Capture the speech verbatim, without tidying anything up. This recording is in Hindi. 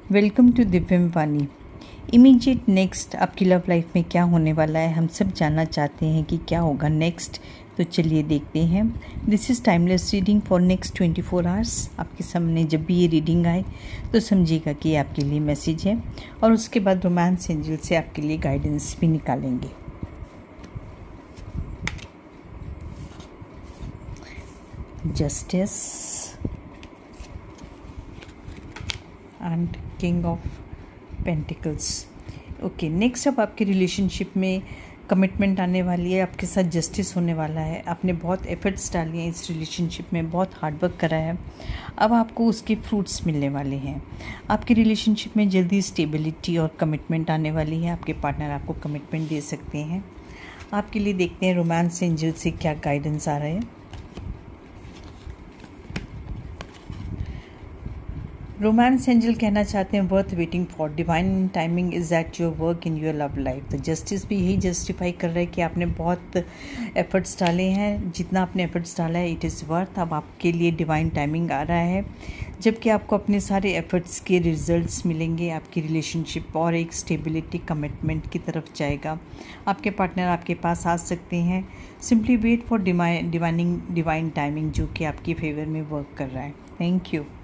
Welcome to Divyam Vani. Immediate next आपकी लव लाइफ में क्या होने वाला है, हम सब जानना चाहते हैं कि क्या होगा नेक्स्ट। तो चलिए देखते हैं। This is timeless reading for next twenty four hours. आपके सामने जब भी ये रीडिंग आए तो समझिएगा कि आपके लिए मैसेज है, और उसके बाद रोमांस एंजल से आपके लिए गाइडेंस भी निकालेंगे। Justice and king of pentacles. Okay, next अब आपके रिलेशनशिप में कमिटमेंट आने वाली है, आपके साथ जस्टिस होने वाला है। आपने बहुत एफर्ट्स डाली हैं इस रिलेशनशिप में, बहुत हार्डवर्क करा है, अब आपको उसके फ्रूट्स मिलने वाले हैं। आपके रिलेशनशिप में जल्दी स्टेबिलिटी और कमिटमेंट आने वाली है। आपके पार्टनर आपको कमिटमेंट दे सकते हैं। आपके लिए देखते हैं रोमांस एंजल से क्या गाइडेंस आ रहा है। रोमांस एंजल कहना चाहते हैं worth waiting for, divine timing is at your work in your love life. तो जस्टिस भी यही जस्टिफाई कर रहा है कि आपने बहुत एफर्ट्स डाले हैं, जितना आपने एफर्ट्स डाला है इट इज़ वर्थ। अब आपके लिए डिवाइन टाइमिंग आ रहा है, जबकि आपको अपने सारे एफर्ट्स के रिजल्ट्स मिलेंगे। आपकी रिलेशनशिप और एक स्टेबिलिटी कमिटमेंट की तरफ जाएगा। आपके पार्टनर आपके पास आ सकते हैं। Simply wait for divine divining divine timing जो कि आपकी फेवर में वर्क कर रहा है। Thank you.